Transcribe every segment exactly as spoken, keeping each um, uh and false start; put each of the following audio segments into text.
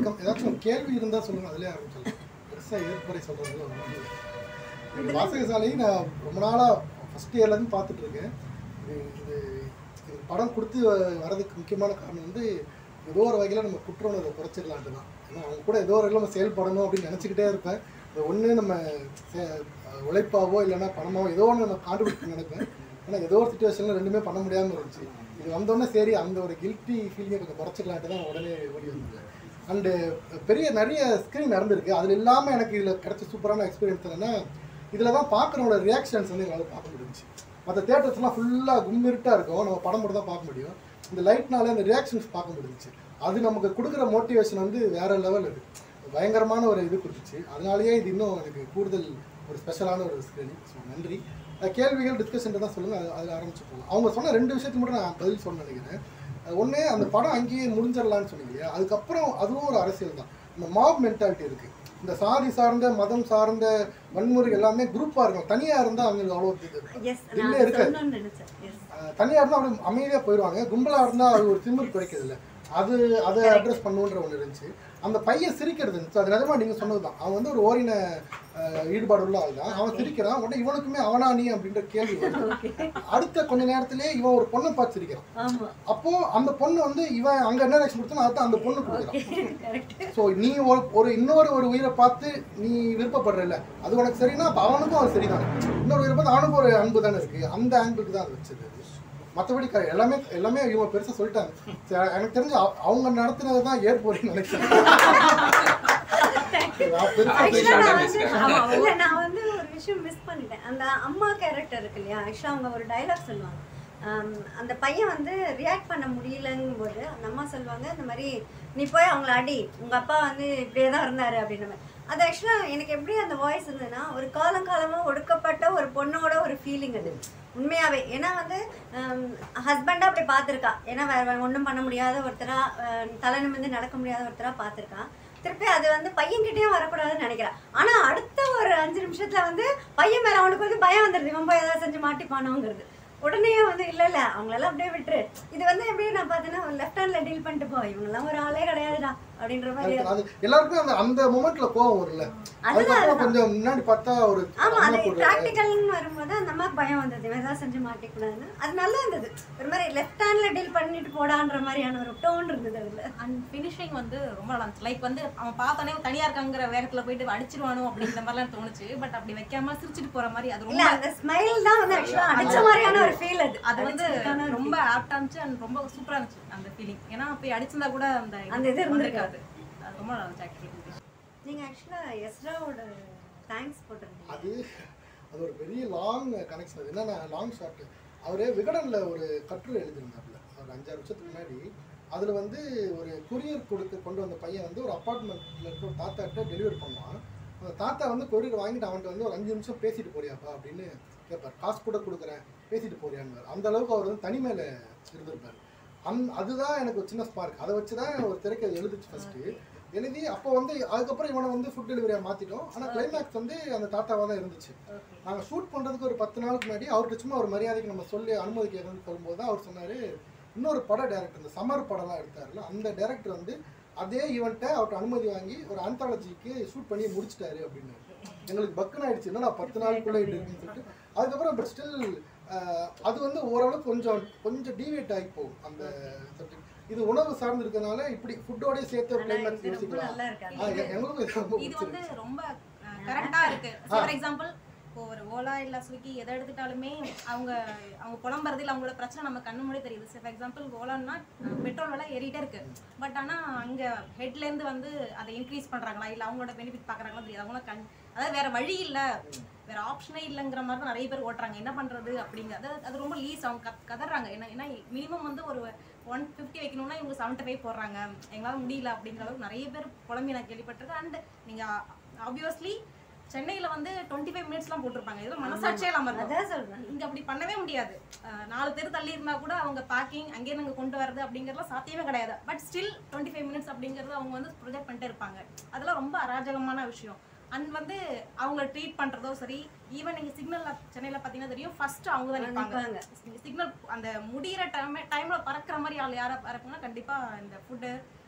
வணக்கம். ஏதாச்சும் கேள்வி இருந்தா சொல்லுங்க, அதுலயே ஆரம்பிச்சிடலாம். பெருசா ஏற்புரை சொல்றதுல ஒன்றும் இல்லை. வாசகசாலை நான் ரொம்ப நாளா ஃபர்ஸ்ட் இயர்ல இருந்து பார்த்துட்டு இருக்கேன். இது இது இது படம் கொடுத்து வரதுக்கு முக்கியமான காரணம் வந்து ஏதோ ஒரு வகையில் நம்ம குற்ற உணர்வை குறைச்சிடலான்ட்டு தான். ஏன்னா அவங்க கூட ஏதோ ஒரு வகையில் நம்ம செயல்படணும் அப்படின்னு நினச்சிக்கிட்டே இருப்பேன். இது ஒன்று நம்ம உழைப்பாவோ இல்லைன்னா பணமாவோ ஏதோ ஒன்று நம்ம கான்ட்ரிபியூட் நினைப்பேன். ஆனால் ஏதோ ஒரு சுச்சுவேஷனில் ரெண்டுமே பண்ண முடியாமல் இருந்துச்சு. இது வந்தோடனே சரி அந்த ஒரு கில்ட்டி ஃபீலிங்கை கொஞ்சம் குறைச்சிக்கலான்ட்டு தான் உடனே ஓடி வந்தேன். அண்டு பெரிய நிறைய ஸ்க்ரீன் நடந்திருக்கு. அதில் இல்லாமல் எனக்கு இதில் கிடச்ச சூப்பரான எக்ஸ்பீரியன்ஸ் என்னென்னா, இதில் தான் பார்க்குறவங்களோட ரியாக்ஷன்ஸ் வந்து எங்களால் பார்க்க முடிஞ்சிச்சு. மற்ற தேட்டர்ஸ்லாம் ஃபுல்லாக கும்மிருட்டாக இருக்கும், நம்ம படம் மட்டும் தான் பார்க்க முடியும். இந்த லைட்னால அந்த ரியாக்ஷன்ஸ் பார்க்க முடிஞ்சிச்சு. அது நமக்கு கொடுக்குற மோட்டிவேஷன் வந்து வேறு லெவல். இது பயங்கரமான ஒரு இது கொடுத்துச்சு. அதனாலேயே இது இன்னும் எனக்கு கூடுதல் ஒரு ஸ்பெஷலான ஒரு ஸ்க்ரீனிங். ஸோ நன்றி. கேள்விகள் டிஸ்கஷன் தான் சொல்லுங்கள், அது அதில் ஆரம்பிச்சு போகலாம். அவங்க சொன்ன ரெண்டு விஷயத்துக்கு மட்டும் நான் பதில் சொன்ன நினைக்கிறேன். ஒன்று, அந்த படம் அங்கேயே முடிஞ்சிடலான்னு சொன்னீங்க இல்லையா, அதுக்கப்புறம் அதுவும் ஒரு அரசியல் தான். இந்த மாப் மென்டாலிட்டி இருக்குது. இந்த சாதி சார்ந்த மதம் சார்ந்த வன்முறை எல்லாமே குரூப்பாக இருக்கும். தனியாக இருந்தால் அவங்களுக்கு அவ்வளோ இல்லை இருக்கு. தனியாக இருந்தால் அப்படி அமைதியாக போயிடுவாங்க. கும்பலாக இருந்தால் அது ஒரு திமிர் குறைக்கிறது இல்லை. அது அதை அட்ரஸ் பண்ணுன்ற ஒன்று இருந்துச்சு. அந்த பையன் சிரிக்கிறது இருந்துச்சு. அது நிஜமா நீங்கள் சொன்னது தான். அவன் வந்து ஒரு ஓரின ஈடுபாடு உள்ள ஆள் தான். அவன் சிரிக்கிறான். உடனே இவனுக்குமே அவனா நீ அப்படின்ற கேள்வி வருது. அடுத்த கொஞ்ச நேரத்திலே இவன் ஒரு பொண்ணை பார்த்து சிரிக்கிறான். அப்போ அந்த பொண்ணு வந்து இவன் அங்க என்ன ரியாக்ஷன் கொடுத்தானோ அதான் அந்த பொண்ணு கொடுக்குறான். ஸோ நீ ஒரு இன்னொரு ஒரு உயிரை பார்த்து நீ விருப்பப்படுறல, அது உனக்கு சரின்னா அப்போ அவனுக்கும் அது சரிதானே. இன்னொரு உயிரை பார்த்து அவனுக்கும் ஒரு அன்பு தானே இருக்கு. அந்த ஆங்கிளுக்கு தான் அது வச்சது. மற்றபடி எல்லாமே எல்லாமே இவங்க பெருசாக சொல்லிட்டாங்க. எனக்கு தெரிஞ்சு அவங்க நடத்தினது தான் ஏற்போறேன்னு நினைக்கிறேன். நான் வந்து ஒரு விஷயம் மிஸ் பண்ணிட்டேன். அந்த அம்மா கேரக்டர் இருக்கு இல்லையா, ஆக்சுவலா அவங்க ஒரு டைலாக் சொல்லுவாங்க. அந்த பையன் வந்து ரியாக்ட் பண்ண முடியலங்கும் போது அந்த அம்மா சொல்லுவாங்க, இந்த மாதிரி நீ போய் அவங்கள அடி, உங்க அப்பா வந்து இப்படியே தான் இருந்தாரு அப்படின்ற மாதிரி. அது ஆக்சுவலாக எனக்கு எப்படி அந்த வாய்ஸ் இருந்ததுன்னா, ஒரு காலங்காலமாக ஒடுக்கப்பட்ட ஒரு பொண்ணோட ஒரு ஃபீலிங் அது உண்மையாகவே. ஏன்னா வந்து ஹஸ்பண்டாக அப்படி பார்த்துருக்கா. ஏன்னா வேறு ஒன்றும் பண்ண முடியாத ஒருத்தராக, தலை நிமிர்ந்து நடக்க முடியாத ஒருத்தராக பார்த்துருக்கான். திருப்பி அது வந்து பையன்கிட்டயும் வரக்கூடாதுன்னு நினைக்கிறான். ஆனால் அடுத்த ஒரு அஞ்சு நிமிஷத்தில் வந்து பையன் மேலே அவனுக்கு வந்து பயம் வந்துடுது, இவன் போய் ஏதாவது செஞ்சு மாட்டிப்பானோங்கிறது. உடனே வந்து இல்லை இல்லை அவங்களெல்லாம் அப்படியே விட்டுரு. இது வந்து எப்படி நான் பார்த்தீங்கன்னா லெஃப்ட் ஹேண்ட்ல டீல் பண்ணிட்டு போ, இவங்கெல்லாம் ஒரு ஆளே கிடையாதுடா அப்படின்ற மாதிரி. எல்லாருக்கும் அந்த அந்த மொமெண்ட்ல கோவம் வரல. அதுதான் கொஞ்சம் முன்னாடி பார்த்தா ஒரு ஆமா, அது பிராக்டிகல்னு வரும்போது அந்த அம்மாக்கு பயம் வந்தது, இவன் ஏதாவது செஞ்சு மாட்டிக்கூடாதுன்னு. அது நல்லா இருந்தது. ஒரு மாதிரி லெஃப்ட் ஹேண்ட்ல டீல் பண்ணிட்டு போடான்ற மாதிரியான ஒரு டோன் இருந்தது அதுல. அண்ட் ஃபினிஷிங் வந்து ரொம்ப நல்லா இருந்துச்சு. லைக் வந்து அவன் பார்த்தானே தனியா இருக்காங்கிற வேகத்துல போயிட்டு அடிச்சிருவானோ அப்படிங்கிற மாதிரிலாம் தோணுச்சு. பட் அப்படி வைக்காம சிரிச்சிட்டு போற மாதிரி அது ரொம்ப அந்த ஸ்மைல் தான் வந்து ஆக்சுவலா அடிச்ச மாதிரியான ஒரு ஃபீல். அது அது வந்து ரொம்ப ஆப்டா இருந்துச்சு அண்ட் ரொம்ப சூப்பரா இருந்துச்சு அந்த ஃபீலிங். ஏன்னா போய் அடிச்சிருந்தா கூட அந்த அந்த இது இருந்திருக்காது. அது ரொம்ப நல்லா இருந்துச்சு ஆக்சுவலி. நீங்க ஆக்சுவலா எஸ்ராவோட தேங்க்ஸ் போட்டிருந்தீங்க. அது அது ஒரு பெரிய லாங் கனெக்ஷன். அது என்னன்னா லாங் ஷார்ட். அவரே விகடன்ல ஒரு கட்டுரை எழுதியிருந்தாப்புல ஒரு அஞ்சாறு வருஷத்துக்கு முன்னாடி. அதில் வந்து ஒரு கொரியர் கொடுத்து கொண்டு வந்த பையன் வந்து ஒரு அப்பார்ட்மெண்ட்டில் இருக்க ஒரு தாத்தாட்ட டெலிவரி பண்ணுவான். அந்த தாத்தா வந்து கொரியர் வாங்கிட்டு அவன்கிட்ட வந்து ஒரு அஞ்சு நிமிஷம் பேசிட்டு போறியாப்பா அப்படின்னு கேட்பார். காசு கூட கொடுக்குறேன், பேசிட்டு போறியான்னு. அந்த அளவுக்கு அவர் வந்து தனிமையில் இருந்திருப்பார். அந் அதுதான் எனக்கு ஒரு சின்ன ஸ்பார்க். அதை வச்சு தான் ஒரு திரைக்கதை எழுதிச்சு ஃபஸ்ட்டு. எழுதி அப்போ வந்து அதுக்கப்புறம் இவனை வந்து ஃபுட் டெலிவரியாக மாற்றிட்டோம். ஆனால் கிளைமேக்ஸ் வந்து அந்த தாத்தாவாக தான் இருந்துச்சு. நாங்கள் ஷூட் பண்ணுறதுக்கு ஒரு பத்து நாளுக்கு முன்னாடி அவர்கிட்ட சும்மா ஒரு மரியாதைக்கு நம்ம சொல்லி அனுமதி கேட்கணும்னு சொல்லும்போது தான் அவர் சொன்னார், இன்னொரு பட டேரக்டர் இந்த சம்மர் படம்லாம் எடுத்தார்ல அந்த டேரக்டர் வந்து அதே ஈவெண்ட்டை அவர்கிட்ட அனுமதி வாங்கி ஒரு ஆந்தாலஜிக்கு ஷூட் பண்ணி முடிச்சிட்டாரு அப்படின்னு. எங்களுக்கு பக்குன்னு ஆயிடுச்சு, என்னன்னா பத்து நாளுக்குள்ளே இருக்குன்னு சொல்லிட்டு. அதுக்கப்புறம் பட் ஸ்டில் அது வந்து ஓரளவுக்கு கொஞ்சம் கொஞ்சம் டீவியேட் ஆகி போகும் அந்த சப்ஜெக்ட். இது உணவு சார்ந்து இருக்கனால இப்படி ஃபுட்டோட சேர்த்து கிளைமேக்ஸ் யோசிக்கலாம். எங்களுக்கும் இது வந்து ரொம்ப கரெக்டா இருக்கு. ஃபார் எக்ஸாம்பிள் இப்போ ஒரு ஓலா இல்லை ஸ்விக்கி எதை எடுத்துட்டாலுமே அவங்க அவங்க புலம்புறது இல்லை, அவங்களோட பிரச்சனை நம்ம கண்ணு முன்னாடி தெரியுது. ஃபார் எக்ஸாம்பிள் ஓலான்னா பெட்ரோல் விலை ஏறிட்டே இருக்கு. பட் ஆனால் அங்கே ஹெட்லேருந்து வந்து அதை இன்க்ரீஸ் பண்ணுறாங்களா இல்லை அவங்களோட பெனிஃபிட் பார்க்குறாங்களா தெரியாது. அவங்கள கண் அதாவது வேற வழி இல்லை, வேற ஆப்ஷனே இல்லைங்கிற மாதிரி தான் நிறைய பேர் ஓட்டுறாங்க. என்ன பண்ணுறது அப்படிங்கிறது அது ரொம்ப லீஸ். அவங்க க கதறாங்க. ஏன்னா ஏன்னா மினிமம் வந்து ஒரு ஒன் ஃபிஃப்டி வைக்கணும்னா இவங்க செவன்ட்டி ஃபைவ் போடுறாங்க, எங்களால் முடியல அப்படிங்கிற அளவுக்கு நிறைய பேர் புலம்பி நான் கேள்விப்பட்டிருக்கேன். அண்ட் நீங்கள் ஆப்வியஸ்லி சென்னையில் வந்து டுவெண்ட்டி ஃபைவ் மினிட்ஸ்லாம் போட்டிருப்பாங்க. இதெல்லாம் மனசாட்சியே இல்லாமல் இருக்கும். இங்கே அப்படி பண்ணவே முடியாது. நாலு பேர் தள்ளி இருந்தால் கூட அவங்க பேக்கிங் அங்கேயே நாங்கள் கொண்டு வரது அப்படிங்கிறதுலாம் சாத்தியமே கிடையாது. But still twenty five minutes அப்படிங்கிறது அவங்க வந்து ப்ரொஜெக்ட் பண்ணிட்டே இருப்பாங்க. அதெல்லாம் ரொம்ப அராஜகமான விஷயம். அண்ட் வந்து அவங்கள ட்ரீட் பண்ணுறதோ சரி, ஈவன் நீங்கள் சிக்னலில் சென்னையில் பார்த்தீங்கன்னா தெரியும், ஃபஸ்ட்டு அவங்க தான் நிற்பாங்க. சிக்னல் அந்த முடிகிற டைம் டைமில் பறக்கிற மாதிரி ஆள் யாரை பறக்குன்னா கண்டிப்பாக இந்த ஃபுட்டு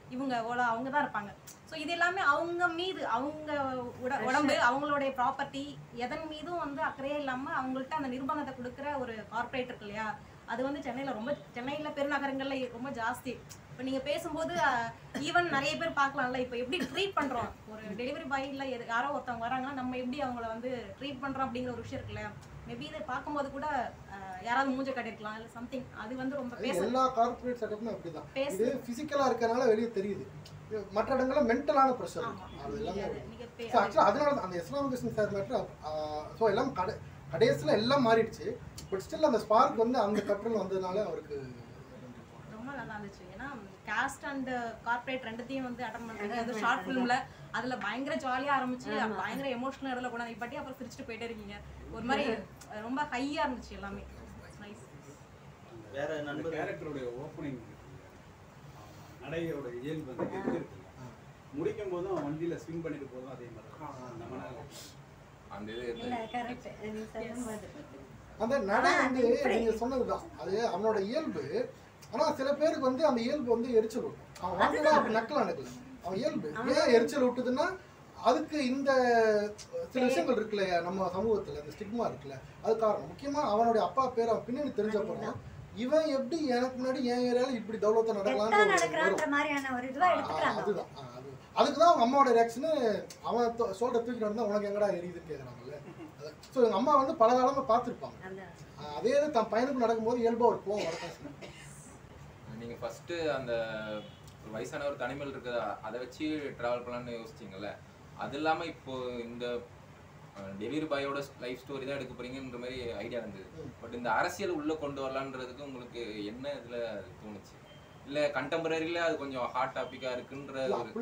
இவங்க ஓலா அவங்க தான் இருப்பாங்க. ஸோ இது எல்லாமே அவங்க மீது அவங்க உட உடம்பு அவங்களுடைய ப்ராப்பர்ட்டி எதன் மீதும் வந்து அக்கறையே இல்லாமல் அவங்கள்ட்ட அந்த நிர்பந்தத்தை கொடுக்குற ஒரு கார்பரேட் இருக்கு இல்லையா, அது வந்து சென்னையில் ரொம்ப சென்னையில் பெருநகரங்களில் ரொம்ப ஜாஸ்தி. இப்போ நீங்கள் பேசும்போது ஈவன் நிறைய பேர் பார்க்கலாம்ல, இப்போ எப்படி ட்ரீட் பண்ணுறோம் ஒரு டெலிவரி பாய் இல்லை யாரோ ஒருத்தவங்க வராங்கன்னா நம்ம எப்படி அவங்கள வந்து ட்ரீட் பண்ணுறோம் அப்படிங்கிற ஒரு விஷயம் இருக்கு இல்லையா. மேபி இதை பார்க்கும்போது கூட யாராவது மூஞ்ச கட்டிருக்கலாம் இல்லை சம்திங். அது வந்து ரொம்ப பேச எல்லா கார்பரேட் செட்டப்பும் அப்படிதான். இது ஃபிசிக்கலாக இருக்கறனால வெளியே தெரியுது, மற்ற இடங்கள்ல மென்டலான ப்ரெஷர் அது எல்லாமே. ஆக்சுவலாக அதனால அந்த Islamic business sir matter so எல்லாம் கடை கடைசியில் எல்லாம் மாறிடுச்சு. பட் ஸ்டில் அந்த ஸ்பார்க் வந்து அந்த கப்பல் வந்ததுனால அவருக்கு ரொம்ப நல்லா இருந்துச்சு. ஏன்னா காஸ்ட் அண்ட் கார்பரேட் ரெண்டுத்தையும் வந்து அட்டன் பண்ணுறாங்க அது ஷார்ட் ஃபிலிமில். அதில் பயங்கர ஜாலியாக ஆரம்பிச்சு பயங்கர எமோஷனல் இடத்துல கூட இப்படி அப்புறம் சிரிச்சுட்டு போயிட்டே இருக்கீங்க. ஒரு மாதிரி ரொம்ப ஹையாக இருந்துச்சு எல்லாமே. நைஸ். வேற நண்பர் கேரக்டருடைய ஓப்பனிங் நடையோட இயல்பு வந்து இருக்குல்ல, முடிக்கும் போதும் வண்டியில் ஸ்விங் பண்ணிட்டு போதும் அதே மாதிரி நம்ம அந்த இல்ல கரெக்ட் நீ சொல்லும் போது அந்த நடை வந்து நீங்க சொன்னதுதான் அது அவனோட இயல்பு. ஆனா சில பேருக்கு வந்து அந்த இயல்பு வந்து எரிச்சல் விடும். அவன் வாங்கல அப்படி நக்கல நடக்கல, அவன் இயல்பு ஏன் எரிச்சல் விட்டுதுன்னா அதுக்கு இந்த சில விஷயங்கள் இருக்குல்ல நம்ம சமூகத்துல இந்த ஸ்டிக்மா இருக்குல்ல, அது காரணம். முக்கியமா அவனுடைய அப்பா பேர் அவன் பின்னாடி தெரிஞ்ச போனா இவன் எப்படி எனக்கு முன்னாடி என் ஏரியால இப்படி தௌலத்தை நடக்கலாம்னு நடக்கறான்ற மாதிரியான ஒரு இதுவா எடுத்துக்கறாங்க. அதுதான் அது அதுக்கு தான் அவங்க அம்மாவோட ரியாக்ஷன். அவன் சோல்டர் தூக்கி நடந்தா உனக்கு எங்கடா எரியுதுன்னு கேட்குறாங்கல்ல. ஸோ எங்கள் அம்மா வந்து பல காலமாக பார்த்துருப்பாங்க. அதே இது தன் பையனுக்கு நடக்கும்போது இயல்பாக ஒரு கோவம் வரதான். நீங்கள் ஃபஸ்ட்டு அந்த வயசான ஒரு தனிமையில் இருக்கிற அதை வச்சு ட்ராவல் பண்ணலான்னு யோசிச்சிங்கல்ல, அது இல்லாமல் இப்போது இந்த டெலிவரி பாயோட லைஃப் ஸ்டோரி தான் எடுக்க போறீங்கன்ற மாதிரி ஐடியா இருந்தது. பட் இந்த அரசியல் உள்ளே கொண்டு வரலான்றதுக்கு உங்களுக்கு என்ன இதில் தோணுச்சு? இல்லை கண்டெம்பரரியில் அது கொஞ்சம் ஹாட் டாப்பிக்காக இருக்குன்ற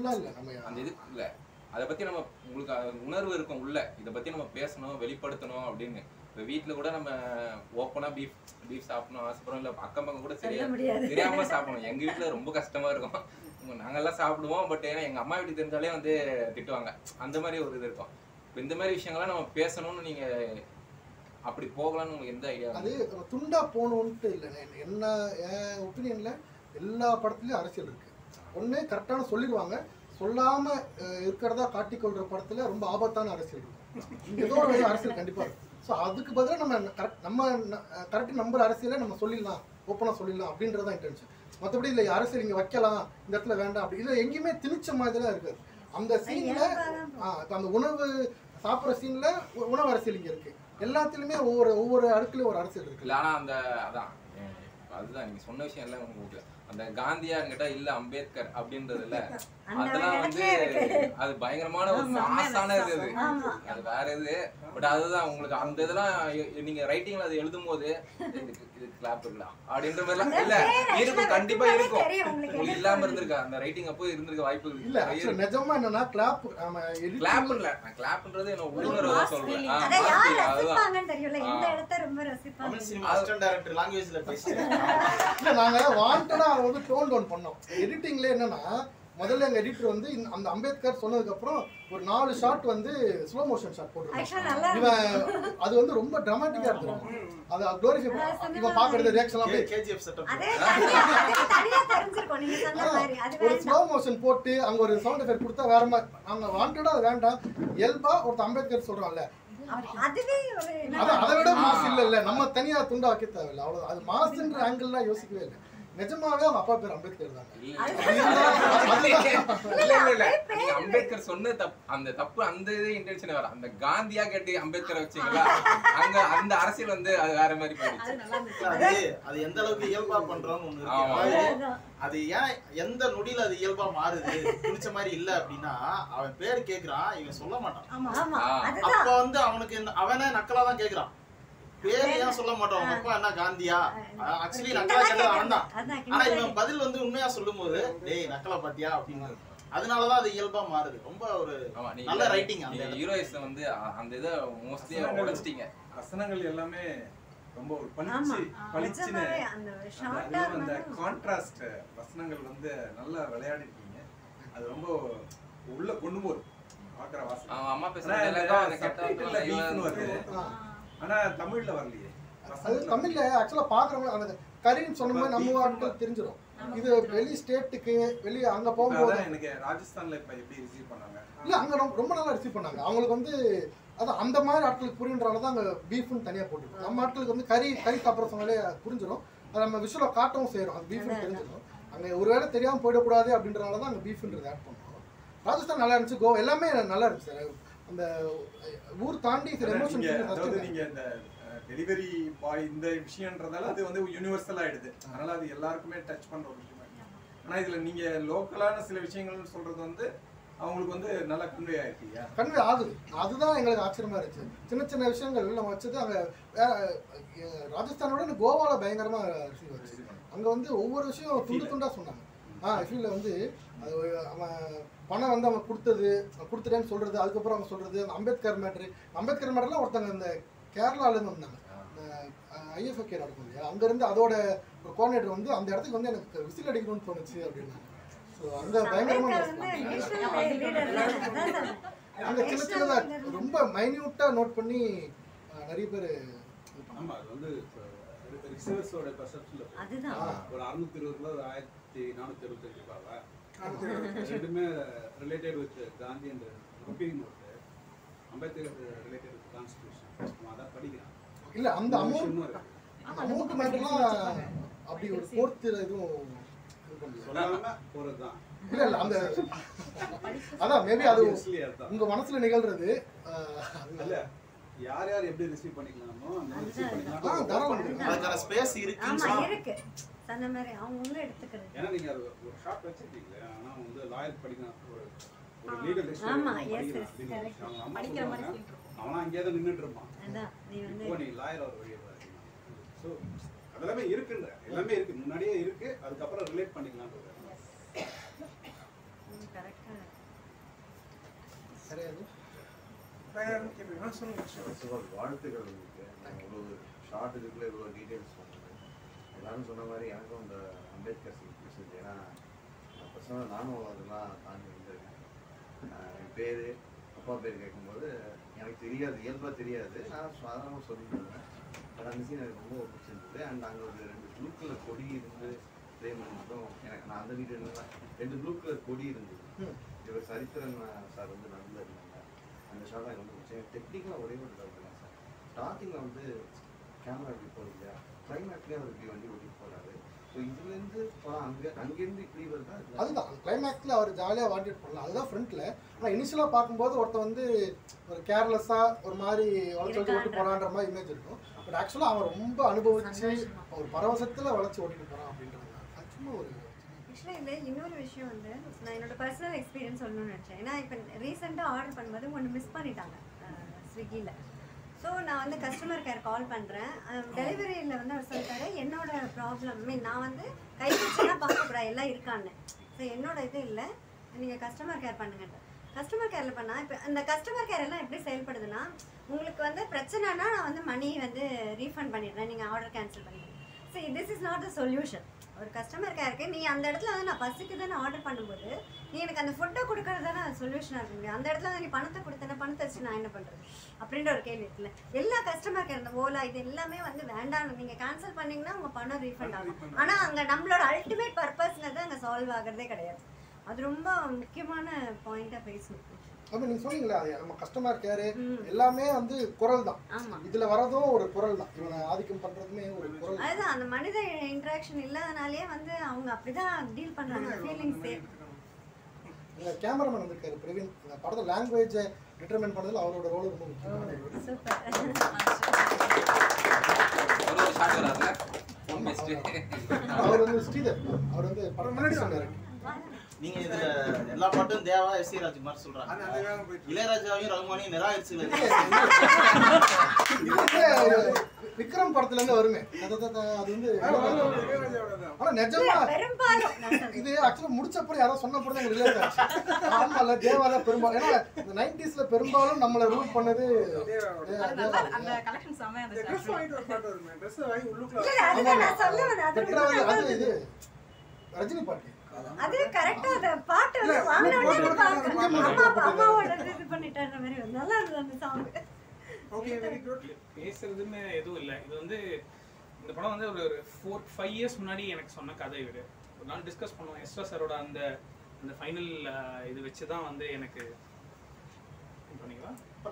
அந்த இது இல்லை, அதை பற்றி நம்ம உங்களுக்கு உணர்வு இருக்கும் உள்ள இதை பற்றி நம்ம பேசணும் வெளிப்படுத்தணும் அப்படின்னு. இப்போ வீட்டில் கூட நம்ம ஓப்பனாக பீஃப் பீஃப் சாப்பிடணும் ஆசைப்படுறோம், இல்லை அக்கம் பக்கம் கூட சரியா தெரியாமல் சாப்பிடணும். எங்கள் வீட்டில் ரொம்ப கஷ்டமாக இருக்கும், நாங்கள்லாம் சாப்பிடுவோம். பட் ஏன்னா எங்கள் அம்மா வீட்டுக்கு தெரிஞ்சாலே வந்து திட்டுவாங்க, அந்த மாதிரி ஒரு இது இருக்கும். இப்போ இந்த மாதிரி விஷயங்கள்லாம் நம்ம பேசணும்னு நீங்கள் அப்படி போகலான்னு உங்களுக்கு எந்த ஐடியா? அது துண்டா போகணுன்ட்டு இல்லை. என்ன என் ஒப்பீனியனில் எல்லா படத்துலையும் அரசியல் இருக்குது. ஒன்று கரெக்டான சொல்லிடுவாங்க, சொல்லாமல் இருக்கிறதா காட்டிக்கொள்கிற படத்தில் ரொம்ப ஆபத்தான அரசியல் இருக்கும். ஏதோ ஒரு அரசியல் கண்டிப்பாக இருக்கும். ஸோ அதுக்கு பதிலாக நம்ம கரெக்ட் நம்ம கரெக்டாக நம்புற அரசியலை நம்ம சொல்லிடலாம், ஓப்பனாக சொல்லிடலாம் அப்படின்றது தான் இன்டென்ஷன். மற்றபடி இல்லை அரசியல் இங்கே வைக்கலாம் இந்த இடத்துல வேண்டாம் அப்படி இல்லை எங்கேயுமே திணிச்ச மாதிரிலாம் இருக்காது. அந்த சீனில் இப்போ அந்த உணவு சாப்பிட்ற சீனில் உணவு அரசியல் இங்கே இருக்குது. எல்லாத்துலேயுமே ஒவ்வொரு ஒவ்வொரு அடுக்குலையும் ஒரு அரசியல் இருக்குது. ஆனால் அந்த அதான் அதுதான் நீங்கள் சொன்ன விஷயம் எல்லாம் உங்களுக்கு அந்த காந்தியாங்கிட்ட இல்ல அம்பேத்கர் அப்படின்றதுல அதெல்லாம் வந்து அது பயங்கரமான ஒரு மாசான இது, அது வேற இது. பட் அதுதான் உங்களுக்கு அந்த இதெல்லாம் நீங்க ரைட்டிங்ல அது எழுதும் போது இது கிளாப் இருக்கலாம் அப்படின்ற மாதிரிலாம் இல்ல இருக்கும், கண்டிப்பா இருக்கும். உங்களுக்கு இல்லாம இருந்திருக்கா அந்த ரைட்டிங் அப்போ இருந்திருக்க வாய்ப்புகள் இல்ல? நிஜமா என்னன்னா கிளாப் கிளாப் இல்ல, நான் கிளாப்ன்றது என்ன உள்ளுணர்வு தான் சொல்றேன். அதுதான் தெரியல இந்த இடத்தை ரொம்ப ரசிப்பாங்க. அசிஸ்டன்ட் டைரக்டர் லாங்குவேஜ்ல பேசுறேன். இல்ல நாங்க வாண்டடா வந்து டோன் டவுன் பண்ணோம். எடிட்டிங்ல என்னன்னா முதல்ல எங்க எடிட்டர் வந்து அந்த அம்பேத்கர் சொன்னதுக்கு அப்புறம் ஒரு நாலு ஷாட் வந்து ஸ்லோ மோஷன் ஷாட் போட்டுருக்காங்க. இவன் அது வந்து ரொம்ப டிராமாட்டிக்கா இருக்கு. அது க்ளோரிஃபை இவன் பாக்குறது ரியாக்ஷன் எல்லாம் கேஜிஎஃப் செட்டப் அதே தனியா தனியா தெரிஞ்சிருக்கும் நீங்க சொன்ன மாதிரி. அது ஒரு ஸ்லோ மோஷன் போட்டு அங்க ஒரு சவுண்ட் எஃபெக்ட் கொடுத்தா வேற மாதிரி. நாங்க வாண்டடா அது வேண்டாம், இயல்பா ஒரு அம்பேத்கர் சொல்றான்ல அதுவே ஒரு அதை விட மாஸ் இல்ல இல்ல நம்ம தனியா துண்டா வைக்க தேவையில்லை. அவ்வளவு அது மாஸ்ன்ற ஆங்கிள்லாம் யோசிக்கவே இல்லை. நிஜமாவே அவங்க அப்பா பேர் அம்பேத்கர் தான். அம்பேத்கர் சொன்ன தப்பு அந்த தப்பு அந்த இன்டென்ஷன் வர அந்த காந்தியா கேட்டு அம்பேத்கரை வச்சீங்களா அங்க அந்த அரசியல் வந்து அது வேற மாதிரி போயிடுச்சு. அது எந்த அளவுக்கு இயல்பா பண்றோம்னு ஒண்ணு இருக்கு. அது ஏன் எந்த நொடியில அது இயல்பா மாறுது பிடிச்ச மாதிரி இல்ல அப்படின்னா அவன் பேர் கேக்குறான், இவன் சொல்ல மாட்டான். அப்ப வந்து அவனுக்கு அவனே நக்கலா தான் கேக்குறான், பேர் ஏன் சொல்ல மாட்டோம். அவங்க அப்பா என்ன காந்தியா? ஆக்சுவலி நக்கலா கேட்டது அவன் தான். ஆனா இவன் பதில் வந்து உண்மையா சொல்லும் போது டேய் நக்கலா பாத்தியா அப்படின்னு. அதனாலதான் அது இயல்பா மாறுது. ரொம்ப ஒரு நல்ல ரைட்டிங். அந்த ஹீரோயிஸ் வந்து அந்த இதை மோஸ்ட்லி உடைச்சிட்டீங்க. வசனங்கள் எல்லாமே ரொம்ப ஒரு பளிச்சு பளிச்சுன்னு அந்த கான்ட்ராஸ்ட் வசனங்கள் வந்து நல்லா விளையாடிருக்கீங்க. அது ரொம்ப உள்ள கொண்டு போகுது பாக்குற வாசனை. அம்மா பேசுறது ஆனா தமிழ்ல வரலையே. அது தமிழ்ல ஆக்சுவலா பாக்குறவங்க அந்த கரீன்னு சொன்ன மாதிரி நம்ம ஆட்கள் தெரிஞ்சிடும். இது வெளி ஸ்டேட்டுக்கு வெளி அங்க போகும்போது எனக்கு ராஜஸ்தான்ல இப்ப எப்படி ரிசீவ் பண்ணாங்க இல்ல அங்க ரொம்ப நல்லா ரிசீவ் பண்ணாங்க. அவங்களுக்கு வந்து அதான் அந்த மாதிரி ஆட்களுக்கு புரியுன்றனால தான் அங்கே பீஃப்னு தனியாக போட்டுருக்கோம். நம்ம ஆட்களுக்கு வந்து கறி கறி சாப்பிட்ற சொன்னாலே புரிஞ்சிடும். அதை நம்ம விஷுவலாக காட்டவும் செய்கிறோம். அது பீஃப்னு தெரிஞ்சிடும். அங்கே ஒரு வேளை தெரியாமல் போயிடக்கூடாது அப்படின்றனால தான் அங்கே பீஃப்ன்றது ஆட் பண்ணுறோம். ராஜஸ்தான் நல்லா இருந்துச்சு, கோவா எல்லாமே நல்லா இருந்துச்சு சார். அந்த ஊர் தாண்டி சில எமோஷன். அதாவது நீங்கள் இந்த டெலிவரி பாய் இந்த விஷயன்றதால அது வந்து யூனிவர்சல் ஆகிடுது. அதனால் அது எல்லாருக்குமே டச் பண்ணுற ஒரு விஷயம். ஆனால் இதில் நீங்கள் லோக்கலான சில விஷயங்கள்னு சொல்கிறது வந்து அவங்களுக்கு வந்து நல்லா கன்வே ஆயிருக்கு. கன்வே ஆகுது. அதுதான் எங்களுக்கு ஆச்சரியமா இருந்துச்சு. சின்ன சின்ன விஷயங்கள் நம்ம வச்சது அங்கே ராஜஸ்தானோட கோவாவில் பயங்கரமாக ரிசீவ் ஆச்சு. அங்கே வந்து ஒவ்வொரு விஷயம் துண்டு துண்டாக சொன்னாங்க. ஆ எஃபியில் வந்து அது அவன் பணம் வந்து அவன் கொடுத்தது கொடுத்துட்டேன்னு சொல்கிறது, அதுக்கப்புறம் அவங்க சொல்கிறது அந்த அம்பேத்கர் மேட்ரு அம்பேத்கர் மேட்டர்லாம் ஒருத்தங்க இந்த கேரளாலேருந்து வந்தாங்க. ஐஎஃப்எக்கே நடக்கும் இல்லையா, அங்கேருந்து அதோட ஒரு கோஆர்டினேட்டர் வந்து அந்த இடத்துக்கு வந்து எனக்கு விசில் அடிக்கணும்னு தோணுச்சு அப்படின்னாங்க. ஸோ அங்கே பயங்கரமாக அங்கே சின்ன சின்னதாக ரொம்ப மைன்யூட்டாக நோட் பண்ணி நிறைய பேர். ஆமாம், அது வந்து ரிசர்வ்ஸோட பர்செப்ஷனில் ஒரு அறுநூத்தி இருபது ரூபா ஒரு ஆயிரத்தி நானூற்றி இருபத்தஞ்சு ரூபாவா ரெண்டுமே ரிலேட்டட் வித் காந்தி அண்ட் ருப்பீன் note, Ambedkar related with constitution. அதான் படிக்கிறான். இல்லை அந்த அமௌண்ட் அமௌண்ட் மேட்டர்லாம் அப்படி ஒரு ஃபோர்த்து எதுவும் சொல்லாம போறதுதான். இல்ல இல்ல அந்த அதான் மேபி அது உங்க மனசுல நிகழ்றது. இல்ல யார் யார் எப்படி ரிசீவ் பண்ணிக்கலாமோ அந்த ரிசீவ் பண்ணிக்கலாம். அதுக்கான ஸ்பேஸ் இருக்குன்னு ஆமா இருக்கு. சொன்ன மாதிரி அவங்க உள்ள எடுத்துக்கிறது. ஏன்னா நீங்க ஒரு ஷாப் வச்சிருக்கீங்க, ஆனா வந்து லாயர் படிக்கணும், ஒரு ஒரு லீகல் எக்ஸ்பர்ட். ஆமா எஸ் எஸ் கரெக்ட். படிக்கிற மாதிரி ஃபீல் இருக்கும். அவனா அங்கேயே தான் நின்னுட்டு இருப்பான். அதான் நீ வந்து இப்போ நீ லாயர் ஒரு வழியா பாருங்க. சோ அதெல்லாமே இருக்குங்க, எல்லாமே இருக்கு, முன்னாடியே இருக்கு. அதுக்கப்புறம் ரிலேட் பண்ணிக்கலாம்ன்றது கரெக்டா சரியாது. வாழ்த்துக்கள் உங்களுக்கு. இவ்வளோ ஷார்ட் இதுக்குள்ள இவ்வளோ டீட்டெயில்ஸ் சொன்னது. எல்லாரும் சொன்ன மாதிரி எனக்கும் இந்த அம்பேத்கர் சிங் பிடிச்சது. ஏன்னா பர்சனலாக நானும் அதெல்லாம் தாண்டி வந்திருக்கேன். என் பேர் அப்பா பேர் கேட்கும்போது எனக்கு தெரியாது, இயல்பாக தெரியாது, நான் சாதாரணமாக சொல்லிட்டுருந்தேன். பட் அந்த சீன் எனக்கு ரொம்ப பிடிச்சிருந்தது. அண்ட் அங்கே ஒரு ரெண்டு ப்ளூ கலர் கொடி இருந்து ப்ளே பண்ணிட்டோம். எனக்கு நான் அந்த டீட்டெயிலாம் ரெண்டு ப்ளூ கலர் கொடி இருந்தது. இவர் சரித்திரன் சார் வந்து நடுவில் இருந்தாங்க. அந்த ஷாட் எனக்கு ரொம்ப பிடிச்சேன். டெக்னிக்கலாக ஒரே ஒரு டவுட் தான் சார். ஸ்டார்டிங்கில் வந்து கேமரா எப்படி போகுது இல்லையா, கிளைமேக்லேயே அவர் இப்படி வண்டி ஓட்டிட்டு போகிறாரு. ஸோ இதுலேருந்து அங்கே அங்கேருந்து இப்படி வருதா? அதுதான் கிளைமேக்ஸில் அவர் ஜாலியாக வாட்டிட்டு போடலாம். அதுதான் ஃப்ரண்ட்டில். ஆனால் இனிஷியலாக பார்க்கும்போது ஒருத்தர் வந்து ஒரு கேர்லெஸ்ஸாக ஒரு மாதிரி வளர்ச்சி ஓட்டி ஓட்டி போகிறான்ற மாதிரி இமேஜ் இருக்கும். பட் ஆக்சுவலாக அவன் ரொம்ப அனுபவிச்சு ஒரு பரவசத்தில் வளர்ச்சி ஓட்டிட்டு போகிறான் அப்படின்றது தான் சும்மா ஒரு. ஆக்சுவலாக இல்லை இன்னொரு விஷயம் வந்து நான் என்னோட பர்சனல் எக்ஸ்பீரியன்ஸ் சொல்லணும்னு நினச்சேன். ஏன்னா இப்போ ரீசெண்டாக ஆர்டர் பண்ணும்போது ஒன்று மிஸ் பண்ணிட்டாங்க ஸ்விக்கியில். ஸோ நான் வந்து கஸ்டமர் கேர் கால் பண்ணுறேன். டெலிவரியில் வந்து அவர் சொல்லிட்டாரு என்னோட ப்ராப்ளம் மீன் நான் வந்து கை வச்சுலாம் பார்க்கக்கூடாது எல்லாம் இருக்கான்னு. ஸோ என்னோட இது இல்லை, நீங்கள் கஸ்டமர் கேர் பண்ணுங்கன்ட்டு. கஸ்டமர் கேரில் பண்ணால் இப்போ அந்த கஸ்டமர் கேர் எல்லாம் எப்படி செயல்படுதுன்னா, உங்களுக்கு வந்து பிரச்சனைனா நான் வந்து மணி வந்து ரீஃபண்ட் பண்ணிடுறேன், நீங்கள் ஆர்டர் கேன்சல் பண்ணிடுறேன். So this is not the solution. ஒரு கஸ்டமர் கேருக்கு நீ அந்த இடத்துல வந்து நான் பசிக்கு தானே ஆர்டர் பண்ணும்போது நீ எனக்கு அந்த ஃபுட்டை கொடுக்கறது தானே சொல்யூஷனாக இருக்க முடியும். அந்த இடத்துல நீ பணத்தை கொடுத்தேன்னா பணத்தை வச்சு நான் என்ன பண்ணுறது அப்படின்ற ஒரு கேள்வி இருக்குல்ல. எல்லா கஸ்டமர் கேர் இந்த ஓலா இது எல்லாமே வந்து வேண்டாம், நீங்கள் கேன்சல் பண்ணிங்கன்னா உங்கள் பணம் ரீஃபண்ட் ஆகும். ஆனால் அங்கே நம்மளோட அல்டிமேட் பர்பஸ்ங்கிறது அங்கே சால்வ் ஆகிறதே கிடையாது. அது ரொம்ப முக்கியமான பாயிண்டாக பேசணும். அப்போ நீங்கள் சொன்னீங்களா நம்ம கஸ்டமர் கேரு எல்லாமே வந்து குரல் தான். இதில் வரதும் ஒரு குரல் தான். இவனை ஆதிக்கம் பண்ணுறதுமே ஒரு குரல். அதுதான் அந்த மனித இன்ட்ராக்ஷன் இல்லாதனாலே வந்து அவங்க அப்படிதான் டீல் பண்ணுறாங்க ஃபீலிங்ஸே. இந்த கேமராமேன் வந்திருக்காரு பிரவீன். இந்த படத்தை லாங்குவேஜை டிட்டர்மைன் பண்ணதில் அவரோட ரோல் ரொம்ப முக்கியமான. அவர் வந்து ஸ்ரீதர், அவர் வந்து படம் முன்னாடி சொன்னார். நீங்க இதுல எல்லா பாட்டும் தேவா எஸ் சி ராஜ் மாதிரி சொல்றாங்க. இளையராஜாவையும் ரகுமானையும் நிராகரிச்சு விக்ரம் படத்துல இருந்து வருமே அது வந்து. ஆனா நிஜமா இது ஆக்சுவலா முடிச்சப்பறம் யாரோ சொன்னப்பறம் தான் ரிலேட் ஆச்சு. ஆமா இல்ல தேவா தான் பெரும்பாலும். ஏன்னா இந்த நைன்டிஸ்ல பெரும்பாலும் நம்மளை ரூல் பண்ணது இது ரஜினி பாட்டு. அது கரெக்ட்டா அந்த பாட்டு வந்து வாங்குனவங்க அம்மா அம்மாவோட இது பண்ணிட்டான்ற மாதிரி நல்லா இருந்தது அந்த சாங். Okay very good. பேசுறதுன்னு எதுவும் இல்லை. இது வந்து இந்த படம் வந்து ஒரு ஃபோர் ஃபைவ் இயர்ஸ் முன்னாடி எனக்கு சொன்ன கதை. இவர் ஒரு நாள் டிஸ்கஸ் பண்ணுவோம். எஸ்ரா சாரோட அந்த அந்த ஃபைனல் இது வச்சு தான் வந்து எனக்கு பண்ணிங்களா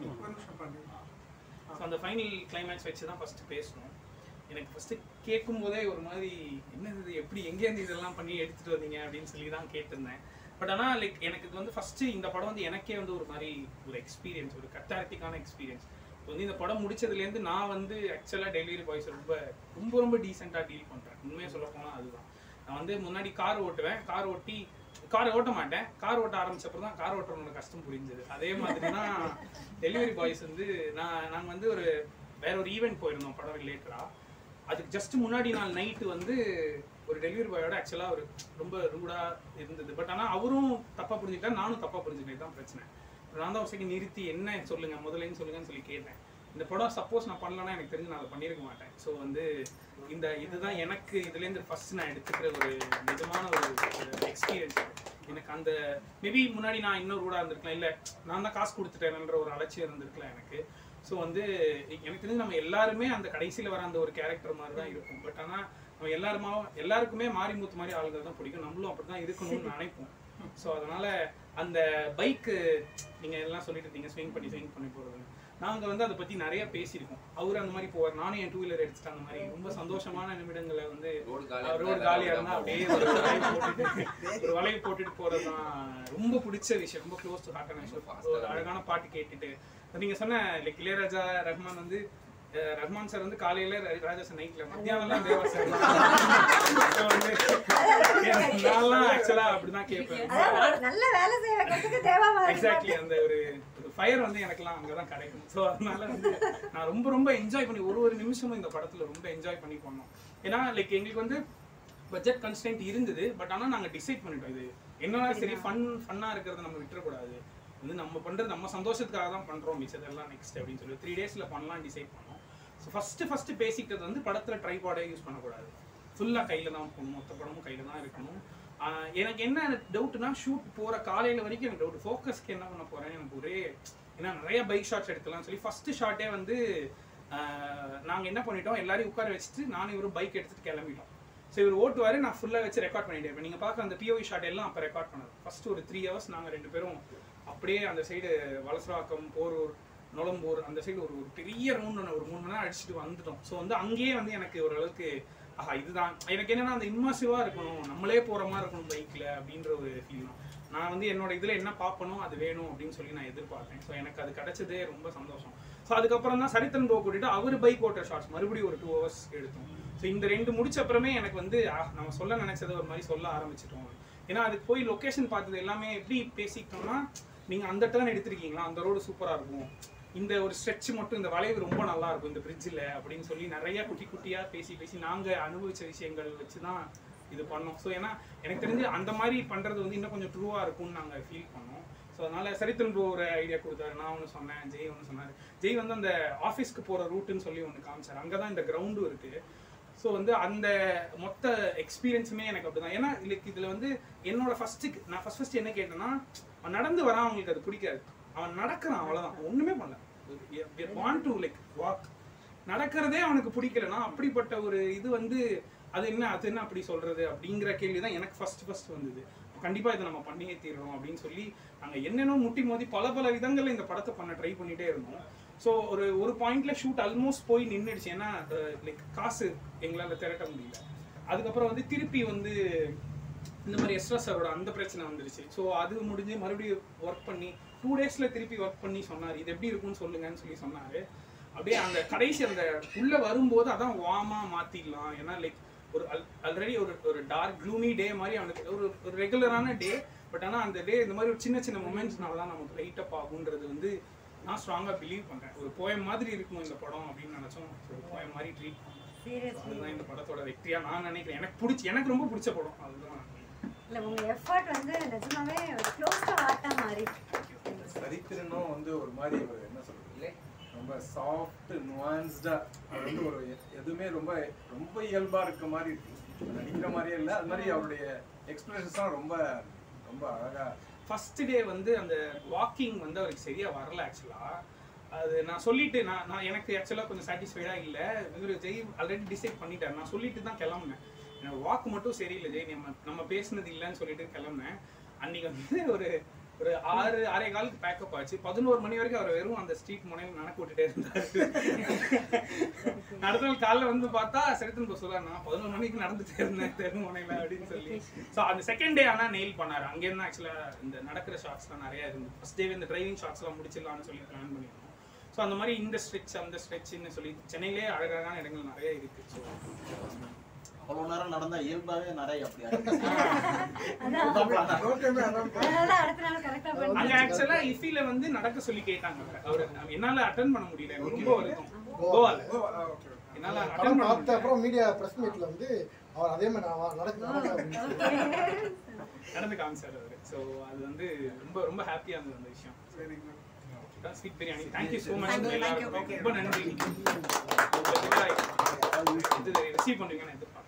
ஸோ அந்த ஃபைனல் கிளைமேக்ஸ் வச்சு தான் ஃபஸ்ட்டு பேசணும். எனக்கு ஃபஸ்ட்டு கேட்கும் போதே ஒரு மாதிரி என்னது இது, எப்படி எங்கேருந்து இதெல்லாம் பண்ணி எடுத்துகிட்டு வந்தீங்க அப்படின்னு சொல்லி தான் கேட்டிருந்தேன். பட் ஆனால் லைக் எனக்கு இது வந்து ஃபஸ்ட்டு இந்த படம் வந்து எனக்கே வந்து ஒரு மாதிரி ஒரு எக்ஸ்பீரியன்ஸ், ஒரு கத்தாரிட்டிக்கான எக்ஸ்பீரியன்ஸ். இப்போ வந்து இந்த படம் முடிச்சதுலேருந்து நான் வந்து ஆக்சுவலாக டெலிவரி பாய்ஸ் ரொம்ப ரொம்ப ரொம்ப டீசெண்டாக டீல் பண்ணுறேன். உண்மையாக சொல்ல போனால் அதுதான். நான் வந்து முன்னாடி கார் ஓட்டுவேன், கார் ஓட்டி காரை ஓட்ட மாட்டேன், கார் ஓட்ட ஆரம்பிச்சப்பறம் தான் கார் ஓட்டுறவங்களோட கஷ்டம் புரிஞ்சுது. அதே மாதிரி தான் டெலிவரி பாய்ஸ் வந்து நான் நாங்கள் வந்து ஒரு வேற ஒரு ஈவெண்ட் போயிருந்தோம் படம் ரிலேட்டடாக. அதுக்கு ஜஸ்ட் முன்னாடி நாள் நைட்டு வந்து ஒரு டெலிவரி பாயோட ஆக்சுவலாக ஒரு ரொம்ப ரூடாக இருந்தது. பட் ஆனால் அவரும் தப்பாக புரிஞ்சுக்கிட்டா, நானும் தப்பாக புரிஞ்சுக்கிட்டே தான் பிரச்சனை. நான் தான் ஒரு செகண்ட் நிறுத்தி என்ன சொல்லுங்கள் முதலேன்னு சொல்லுங்கன்னு சொல்லி கேட்டேன். இந்த படம் சப்போஸ் நான் பண்ணலன்னா எனக்கு தெரிஞ்சு நான் அதை பண்ணியிருக்க மாட்டேன். ஸோ வந்து இந்த இதுதான் எனக்கு இதுலேருந்து ஃபஸ்ட் நான் எடுத்துக்கிற ஒரு நிஜமான ஒரு எக்ஸ்பீரியன்ஸ். எனக்கு அந்த மேபி முன்னாடி நான் இன்னொரு ரூடாக இருந்திருக்கலாம், இல்லை நான் தான் காசு கொடுத்துட்டேன்ற ஒரு அலட்சியம் இருந்திருக்கலாம் எனக்கு. ஸோ வந்து எனக்கு தெரிஞ்சு நம்ம எல்லாருமே அந்த கடைசியில் வர அந்த ஒரு கேரக்டர் மாதிரி தான் இருக்கும். பட் ஆனால் நம்ம எல்லாருமா எல்லாருக்குமே மாறி மூத்து மாதிரி ஆளுங்க தான் பிடிக்கும், நம்மளும் அப்படி தான் இருக்கணும்னு நினைப்போம். ஸோ அதனால் அந்த பைக்கு நீங்கள் எல்லாம் சொல்லிட்டு இருந்தீங்க ஸ்விங் பண்ணி ஸ்விங் பண்ணி போகிறது, நாங்கள் வந்து அதை பற்றி நிறைய பேசியிருக்கோம். அவர் அந்த மாதிரி போவார், நானும் என் டூ வீலர் எடுத்துட்டு அந்த மாதிரி ரொம்ப சந்தோஷமான நிமிடங்களை வந்து ரோடு காலியாக இருந்தால் அப்படியே ஒரு வளைவு போட்டுட்டு ஒரு வளைவு போட்டுட்டு போகிறது தான் ரொம்ப பிடிச்ச விஷயம். ரொம்ப க்ளோஸ் டு ஹார்ட் அண்ட் ஒரு அழகான பாட்டு கேட்டுட்டு நீங்கள் சொன்ன லைக் இளையராஜா ரஹ்மான் வந்து ரஹ்மான் சார் வந்து காலையில ராஜா சார் நைட்ல மத்தியானம்லாம் தேவா சார் நான்லாம் ஆக்சுவலா அப்படிதான் கேட்பேன். எக்ஸாக்ட்லி அந்த ஒரு ஃபயர் வந்து எனக்குலாம் அங்கதான் கிடைக்கும். ஸோ அதனால வந்து நான் ரொம்ப ரொம்ப என்ஜாய் பண்ணி ஒரு ஒரு நிமிஷமும் இந்த படத்துல ரொம்ப என்ஜாய் பண்ணி பண்ணோம். ஏன்னா லைக் எங்களுக்கு வந்து பட்ஜெட் கன்ஸ்டன்ட் இருந்தது. பட் ஆனால் நாங்கள் டிசைட் பண்ணிட்டோம் இது என்னன்னா சரி ஃபன் ஃபன்னாக இருக்கிறத நம்ம விட்டுறக்கூடாது, வந்து நம்ம பண்ணுறது நம்ம சந்தோஷத்துக்காக தான் பண்ணுறோம், மிச்சதெல்லாம் நெக்ஸ்ட் அப்படின்னு சொல்லி த்ரீ டேஸில் பண்ணலாம் டிசைட் பண்ணோம். ஸோ ஃபஸ்ட்டு ஃபஸ்ட்டு பேசிக்கிறது வந்து படத்தில் ட்ரைபாடே யூஸ் பண்ணக்கூடாது, ஃபுல்லாக கையில் தான் போகணும், மொத்த படமும் கையில் தான் இருக்கணும். எனக்கு என்ன டவுட்னா ஷூட் போகிற காலையில் வரைக்கும் எனக்கு டவுட் ஃபோக்கஸ்க்கு என்ன பண்ண போகிறேன் எனக்கு ஒரே, ஏன்னா நிறைய பைக் ஷாட்ஸ் எடுத்துலாம் சொல்லி ஃபஸ்ட்டு ஷாட்டே வந்து நாங்கள் என்ன பண்ணிட்டோம் எல்லாரையும் உட்கார வச்சுட்டு நானும் இவரும் பைக் எடுத்துகிட்டு கிளம்பிட்டோம். ஸோ இவர் ஓட்டுவார், நான் ஃபுல்லாக வச்சு ரெக்கார்ட் பண்ணிட்டே இருப்பேன். நீங்கள் பார்க்க அந்த பிஓவி ஷாட் எல்லாம் அப்போ ரெக்கார்ட் பண்ணது. ஃபஸ்ட்டு ஒரு த்ரீ ஹவர்ஸ் நாங்கள் ரெண்டு பேரும் அப்படியே அந்த சைடு வலசராக்கம் போரூர் நொளம்பூர் அந்த சைடு ஒரு ஒரு பெரிய ரவுண்ட் ஒரு மூணு மணி நேரம் அடிச்சுட்டு வந்துட்டோம். ஸோ வந்து அங்கேயே வந்து எனக்கு ஓரளவுக்கு ஆஹா இதுதான் எனக்கு என்னென்னா அந்த இம்மாசிவாக இருக்கணும், நம்மளே போகிற மாதிரி இருக்கணும் பைக்கில் அப்படின்ற ஒரு ஃபீல் தான். நான் வந்து என்னோட இதில் என்ன பார்க்கணும் அது வேணும் அப்படின்னு சொல்லி நான் எதிர்பார்த்தேன். ஸோ எனக்கு அது கிடச்சதே ரொம்ப சந்தோஷம். ஸோ அதுக்கப்புறம் தான் சரித்தன் போ கூட்டிட்டு அவர் பைக் ஓட்டர் ஷார்ட்ஸ் மறுபடியும் ஒரு டூ ஹவர்ஸ் எடுத்தோம். ஸோ இந்த ரெண்டு முடிச்ச அப்புறமே எனக்கு வந்து நம்ம சொல்ல நினைச்சதை ஒரு மாதிரி சொல்ல ஆரம்பிச்சிட்டோம். ஏன்னா அதுக்கு போய் லொக்கேஷன் பார்த்தது எல்லாமே எப்படி பேசிக்கிட்டோம்னா, நீங்கள் அந்த டர்ன் எடுத்திருக்கீங்களா, அந்த ரோடு சூப்பராக இருக்கும், இந்த ஒரு ஸ்ட்ரெச் மட்டும் இந்த வளைவு ரொம்ப நல்லா இருக்கும் இந்த பிரிட்ஜில் அப்படின்னு சொல்லி நிறைய குட்டி குட்டியாக பேசி பேசி நாங்கள் அனுபவிச்ச விஷயங்கள் வச்சு தான் இது பண்ணோம். ஸோ ஏன்னா எனக்கு தெரிஞ்சு அந்த மாதிரி பண்ணுறது வந்து இன்னும் கொஞ்சம் ட்ரூவாக இருக்கும்னு நாங்கள் ஃபீல் பண்ணோம். ஸோ அதனால் சரித்தன் ப்ரோ ஒரு ஐடியா கொடுத்தாரு, நான் ஒன்று சொன்னேன், ஜெய் ஒன்று சொன்னார். ஜெய் வந்து அந்த ஆஃபீஸ்க்கு போகிற ரூட்டுன்னு சொல்லி ஒன்று காமிச்சார், அங்கே தான் இந்த கிரவுண்டும் இருக்குது. ஸோ வந்து அந்த மொத்த எக்ஸ்பீரியன்ஸுமே எனக்கு அப்படி தான். ஏன்னா இதுக்கு இதில் வந்து என்னோட ஃபஸ்ட்டுக்கு நான் ஃபஸ்ட் ஃபஸ்ட்டு என்ன கேட்டேன்னா, அவன் நடந்து வரான் அவங்களுக்கு அது பிடிக்காது, அவன் நடக்கிறான் அவ்வளோதான், ஒன்றுமே பண்ணல, வாண்ட் டு லைக் வாக், நடக்கிறதே அவனுக்கு பிடிக்கலன்னா அப்படிப்பட்ட ஒரு இது வந்து அது என்ன அது என்ன அப்படி சொல்கிறது அப்படிங்கிற கேள்வி தான் எனக்கு ஃபஸ்ட்டு ஃபஸ்ட்டு வந்தது. கண்டிப்பாக இதை நம்ம பண்ணியே தீர்றோம் அப்படின்னு சொல்லி நாங்கள் என்னென்னோ முட்டி மோதி பல பல விதங்களில் இந்த படத்தை பண்ண ட்ரை பண்ணிகிட்டே இருந்தோம். ஸோ ஒரு ஒரு பாயிண்டில் ஷூட் ஆல்மோஸ்ட் போய் நின்றுடுச்சு, ஏன்னா லைக் காசு எங்களால் திரட்ட முடியல. அதுக்கப்புறம் வந்து திருப்பி வந்து இந்த மாதிரி எஸ்ரா சாரோட அந்த பிரச்சனை வந்துருச்சு. ஸோ அது முடிஞ்சு மறுபடியும் ஒர்க் பண்ணி டூ டேஸில் திருப்பி ஒர்க் பண்ணி சொன்னார், இது எப்படி இருக்குன்னு சொல்லுங்கன்னு சொல்லி சொன்னார். அப்படியே அந்த கடைசி அந்த உள்ளே வரும்போது அதான் வாமாக மாற்றிடலாம், ஏன்னா லைக் ஒரு அல் ஆல்ரெடி ஒரு ஒரு டார்க் க்ளூமி டே மாதிரி அவனுக்கு ஒரு ஒரு ரெகுலரான டே. பட் ஆனால் அந்த டே இந்த மாதிரி ஒரு சின்ன சின்ன மூமெண்ட்ஸ்னால தான் நமக்கு லைட் அப் ஆகுன்றது வந்து நான் ஸ்ட்ராங்காக பிலீவ் பண்ணுறேன். ஒரு போயம் மாதிரி இருக்கும் இந்த படம் அப்படின்னு நினச்சோம், ஒரு போயம் மாதிரி ட்ரீட் பண்ணோம். அதுதான் இந்த படத்தோட வெற்றியாக நான் நினைக்கிறேன். எனக்கு பிடிச்சி எனக்கு ரொம்ப பிடிச்ச படம் அதுதான். இல்லை உங்கள் எஃபர்ட் வந்து நிஜமாவே க்ளோஸ் டு ஹார்ட்டாக மாறி சரித்திரனும் வந்து ஒரு மாதிரி ஒரு என்ன சொல்கிறது ரொம்ப சாஃப்ட் நுவான்ஸ்டாக வந்து ஒரு எதுவுமே ரொம்ப ரொம்ப இயல்பாக இருக்க மாதிரி இருக்கு, நடிக்கிற மாதிரியே இல்லை. அது மாதிரி அவருடைய எக்ஸ்பிரஷன்ஸ்லாம் ரொம்ப ரொம்ப அழகாக. ஃபஸ்ட்டு டே வந்து அந்த வாக்கிங் வந்து அவருக்கு சரியாக வரல ஆக்சுவலாக. அது நான் சொல்லிட்டு நான் நான் எனக்கு ஆக்சுவலாக கொஞ்சம் சாட்டிஸ்ஃபைடாக இல்லை, இவர் ஜெய் ஆல்ரெடி டிசைட் பண்ணிட்டார், நான் சொல்லிட்டு தான் கிளம்புனேன். என்னோட வாக்கு மட்டும் சரியில்லை ஜெய், நம்ம நம்ம பேசுனது இல்லைன்னு சொல்லிட்டு கிளம்புனேன். அன்னைக்கு வந்து ஒரு ஒரு ஆறு ஆறே காலுக்கு பேக்கப் ஆச்சு. பதினோரு மணி வரைக்கும் அவர் வெறும் அந்த ஸ்ட்ரீட் முனையில் நடக்க விட்டுட்டே இருந்தார். அடுத்த நாள் காலைல வந்து பார்த்தா சரித்திரன் இப்போ சொல்லுவார், நான் பதினோரு மணிக்கு நடந்துட்டே இருந்தேன் தெரு முனையில் அப்படின்னு சொல்லி. ஸோ அந்த செகண்ட் டே ஆனால் நெயில் பண்ணார். அங்கேருந்து ஆக்சுவலாக இந்த நடக்கிற ஷார்ட்ஸ்லாம் நிறையா இருந்தது. ஃபர்ஸ்ட் டே இந்த டிரைவிங் ஷார்ட்ஸ்லாம் முடிச்சிடலாம்னு சொல்லி பிளான் பண்ணியிருந்தோம். ஸோ அந்த மாதிரி இந்த ஸ்ட்ரெச் அந்த ஸ்ட்ரெச்ன்னு சொல்லி சென்னையிலே அழகான இடங்கள் நிறைய இருக்குது. ஸோ அவ்வளோ நேரம் நடந்தா இயல்பாவே நிறைய அப்படி அங்க ஆக்சுவலா இஃபில வந்து நடக்க சொல்லி கேட்டாங்க. அவரு என்னால அட்டெண்ட் பண்ண முடியல, ரொம்ப வருத்தம். கோவால என்னால அட்டெண்ட் பண்ண முடியல. அப்புறம் மீடியா பிரஸ் மீட்ல வந்து அவர் அதே மாதிரி நான் நடக்க நடந்து காமிச்சாரு அவரு. ஸோ அது வந்து ரொம்ப ரொம்ப ஹாப்பியா இருந்தது அந்த விஷயம். Sweet biryani, thank you so much எல்லாருக்கும். ரொம்ப நன்றி. இது ரிசீவ் பண்ணுவீங்கன்னு எதிர்பார்க்கிறேன்.